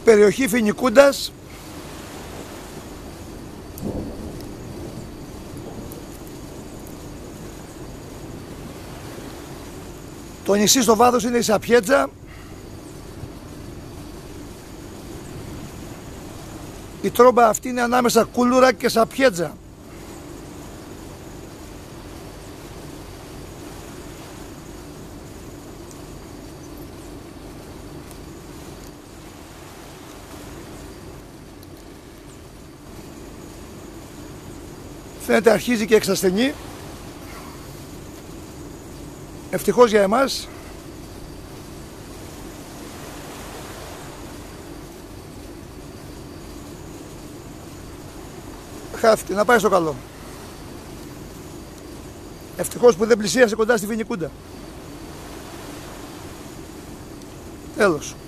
περιοχή Φοινικούντας. Το νησί στο βάθος είναι η Σαπιέτζα. Η τρόμπα αυτή είναι ανάμεσα Κούλουρα και Σαπιέτζα. Φαίνεται αρχίζει και εξασθενεί. Ευτυχώς για εμάς. Χάθηκε, να πάει στο καλό. Ευτυχώς που δεν πλησίασε κοντά στη Φοινικούντα. Τέλος.